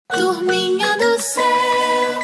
Turminha do céu.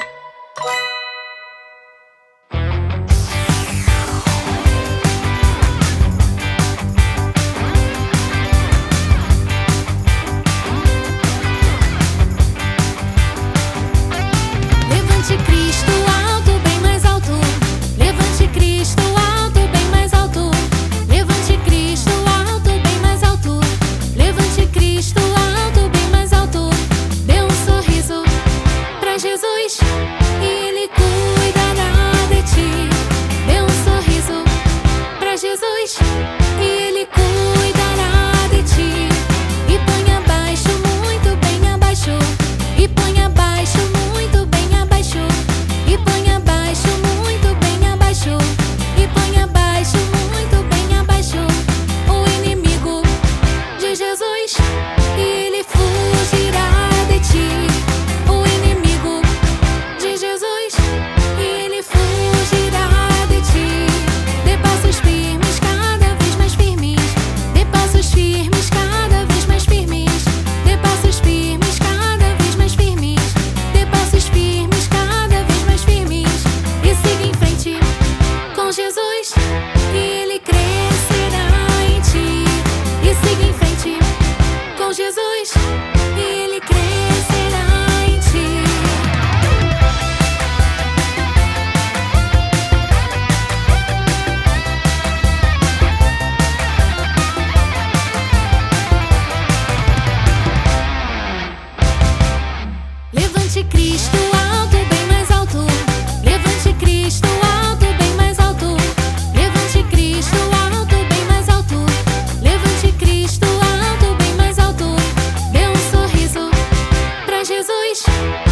Levante Cristo alto, bem mais alto. Levante Cristo alto, bem mais alto. Levante Cristo alto, bem mais alto. Levante Cristo alto, bem mais alto. Dê um sorriso pra Jesus e Ele cuidará de ti. Dê um sorriso pra Jesus e Ele cuidará de ti. E põe abaixo, muito bem abaixo. E põe abaixo, muito bem abaixo. E põe abaixo, muito bem abaixo. E põe abaixo, muito bem abaixo. O inimigo de Jesus e ele fugirá de ti. O inimigo de Jesus e ele fugirá de ti. Dê passos firmes, cada vez mais firmes. Dê passos firmes, cada vez mais firmes. Dê passos firmes, cada vez mais firmes. Dê passos firmes, cada vez mais firmes. E siga em frente com Jesus e ele crescerá em ti. E siga em frente com Jesus e ele crescerá em ti. Levante Cristo alto, bem mais alto. Levante Cristo alto, bem mais alto. Levante Cristo alto, bem mais alto. Levante Cristo alto, bem mais alto. Dê um sorriso pra Jesus